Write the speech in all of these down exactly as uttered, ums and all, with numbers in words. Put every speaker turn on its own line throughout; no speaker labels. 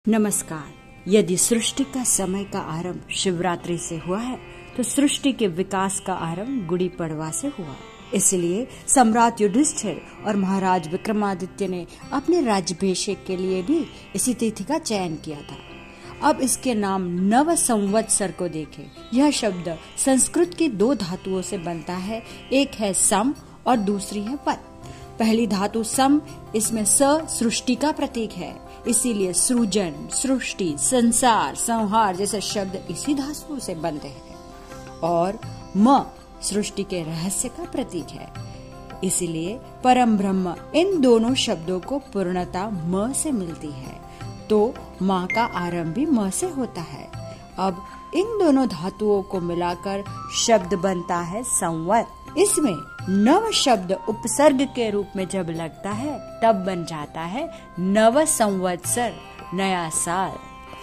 नमस्कार। यदि सृष्टि का समय का आरंभ शिवरात्रि से हुआ है तो सृष्टि के विकास का आरंभ गुड़ी पड़वा से हुआ। इसलिए सम्राट युधिष्ठिर और महाराज विक्रमादित्य ने अपने राज्याभिषेक के लिए भी इसी तिथि का चयन किया था। अब इसके नाम नव संवत्सर को देखें। यह शब्द संस्कृत की दो धातुओं से बनता है, एक है सम और दूसरी है वत्। पहली धातु सम, इसमें स सृष्टि का प्रतीक है, इसीलिए सृजन, सृष्टि, संसार, संहार जैसे शब्द इसी धातु से बनते हैं। और म सृष्टि के रहस्य का प्रतीक है, इसीलिए परम ब्रह्म इन दोनों शब्दों को पूर्णता म से मिलती है, तो माँ का आरंभ भी म से होता है। अब इन दोनों धातुओं को मिलाकर शब्द बनता है संवत्। इसमें नव शब्द उपसर्ग के रूप में जब लगता है तब बन जाता है नव संवत्सर, नया साल।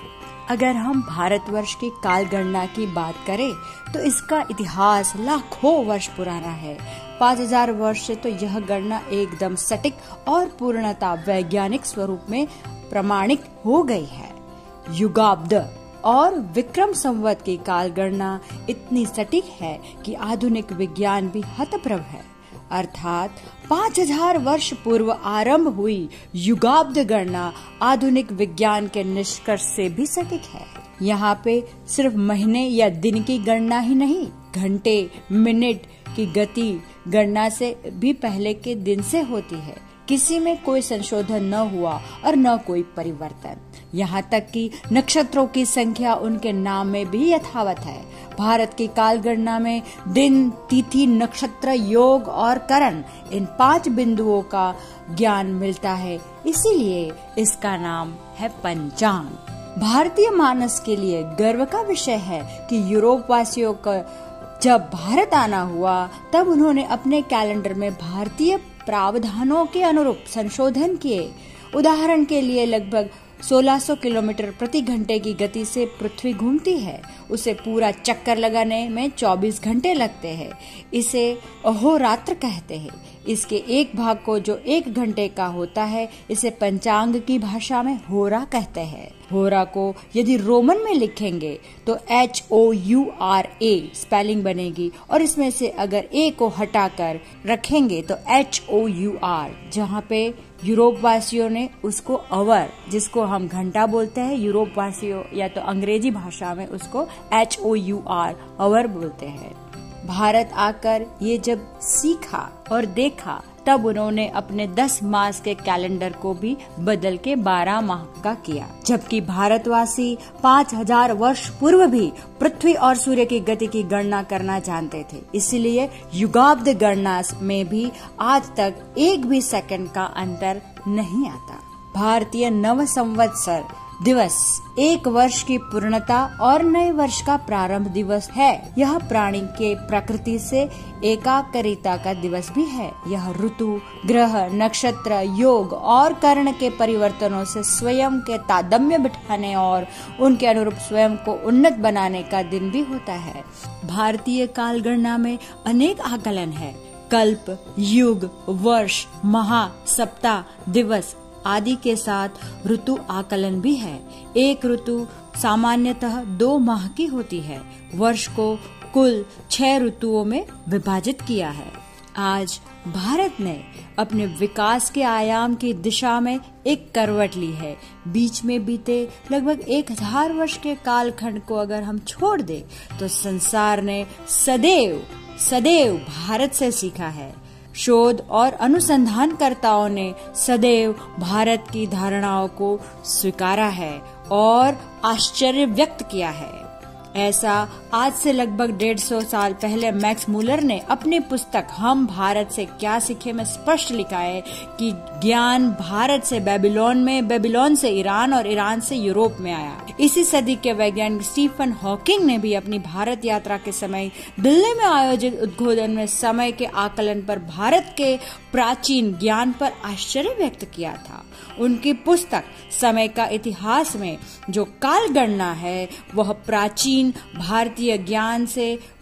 अगर हम भारतवर्ष की काल गणना की बात करें तो इसका इतिहास लाखों वर्ष पुराना है। पाँच हजार वर्ष से तो यह गणना एकदम सटीक और पूर्णता वैज्ञानिक स्वरूप में प्रमाणित हो गई है। युगाब्द और विक्रम संवत की काल गणना इतनी सटीक है कि आधुनिक विज्ञान भी हतप्रभ है। अर्थात पाँच हजार वर्ष पूर्व आरंभ हुई युगाब्द गणना आधुनिक विज्ञान के निष्कर्ष से भी सटीक है। यहाँ पे सिर्फ महीने या दिन की गणना ही नहीं, घंटे मिनट की गति गणना से भी पहले के दिन से होती है। किसी में कोई संशोधन न हुआ और न कोई परिवर्तन। यहाँ तक कि नक्षत्रों की संख्या उनके नाम में भी यथावत है। भारत की काल गणना में दिन, तिथि, नक्षत्र, योग और करण इन पांच बिंदुओं का ज्ञान मिलता है, इसीलिए इसका नाम है पंचांग। भारतीय मानस के लिए गर्व का विषय है कि यूरोप वासियों का जब भारत आना हुआ तब उन्होंने अपने कैलेंडर में भारतीय प्रावधानों के अनुरूप संशोधन किए। उदाहरण के लिए लगभग सोलह सौ किलोमीटर प्रति घंटे की गति से पृथ्वी घूमती है। उसे पूरा चक्कर लगाने में चौबीस घंटे लगते हैं। इसे अहोरात्र कहते हैं। इसके एक भाग को जो एक घंटे का होता है इसे पंचांग की भाषा में होरा कहते हैं। होरा को यदि रोमन में लिखेंगे तो एच ओ यू आर ए स्पेलिंग बनेगी और इसमें से अगर ए को हटाकर रखेंगे तो एच ओ यू आर, जहाँ पे यूरोप वासियों ने उसको अवर, जिसको हम घंटा बोलते हैं, यूरोप वासियों या तो अंग्रेजी भाषा में उसको H O U R hour बोलते हैं। भारत आकर ये जब सीखा और देखा तब उन्होंने अपने दस मास के कैलेंडर को भी बदल के बारह माह का किया, जबकि भारतवासी पाँच हजार वर्ष पूर्व भी पृथ्वी और सूर्य की गति की गणना करना जानते थे। इसलिए युगाब्द गणना में भी आज तक एक भी सेकंड का अंतर नहीं आता। भारतीय नव संवत्सर दिवस एक वर्ष की पूर्णता और नए वर्ष का प्रारंभ दिवस है। यह प्राणी के प्रकृति से एकाकारिता का दिवस भी है। यह ऋतु, ग्रह, नक्षत्र, योग और कर्ण के परिवर्तनों से स्वयं के तादात्म्य बिठाने और उनके अनुरूप स्वयं को उन्नत बनाने का दिन भी होता है। भारतीय काल गणना में अनेक आकलन है। कल्प, युग, वर्ष, माह, सप्ताह, दिवस आदि के साथ ऋतु आकलन भी है। एक ऋतु सामान्यतः दो माह की होती है। वर्ष को कुल छह ऋतुओं में विभाजित किया है। आज भारत ने अपने विकास के आयाम की दिशा में एक करवट ली है। बीच में बीते लगभग एक हजार वर्ष के कालखंड को अगर हम छोड़ दे तो संसार ने सदैव सदैव भारत से सीखा है। शोध और अनुसंधानकर्ताओं ने सदैव भारत की धारणाओं को स्वीकारा है और आश्चर्य व्यक्त किया है। ऐसा आज से लगभग डेढ़ सौ साल पहले मैक्स मूलर ने अपनी पुस्तक हम भारत से क्या सीखे में स्पष्ट लिखा है कि ज्ञान भारत से बेबीलोन में, बेबीलोन से ईरान और ईरान से यूरोप में आया। इसी सदी के वैज्ञानिक स्टीफन हॉकिंग ने भी अपनी भारत यात्रा के समय दिल्ली में आयोजित उद्बोधन में समय के आकलन पर भारत के प्राचीन ज्ञान पर आश्चर्य व्यक्त किया था। उनकी पुस्तक समय का इतिहास में जो काल गणना है वह प्राचीन भारतीय ज्ञान से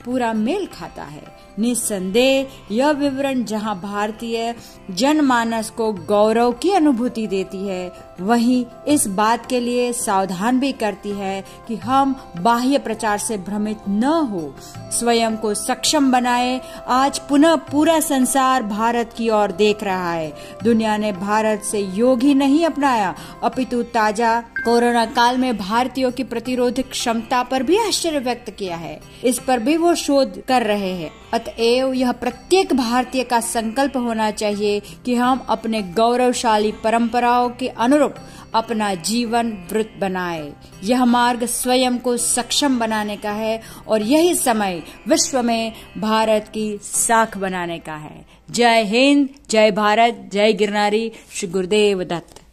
पूरा मेल खाता है। निस्संदेह यह विवरण जहां भारतीय जनमानस को गौरव की अनुभूति देती है, वहीं इस बात के लिए सावधान भी करती है कि हम बाह्य प्रचार से भ्रमित न हो, स्वयं को सक्षम बनाए। आज पुनः पूरा संसार भारत की ओर देख रहा है। दुनिया ने भारत से योग ही नहीं अपनाया, अपितु ताजा कोरोना काल में भारतीयों की प्रतिरोधक क्षमता पर भी आश्चर्य व्यक्त किया है। इस पर भी वो शोध कर रहे हैं। अतएव यह प्रत्येक भारतीय का संकल्प होना चाहिए कि हम अपने गौरवशाली परंपराओं के अनुरूप अपना जीवन वृत्त बनाए। यह मार्ग स्वयं को सक्षम बनाने का है और यही समय विश्व में भारत की साख बनाने का है। जय हिंद, जय भारत, जय गिरनारी। श्री गुरुदेव दत्त।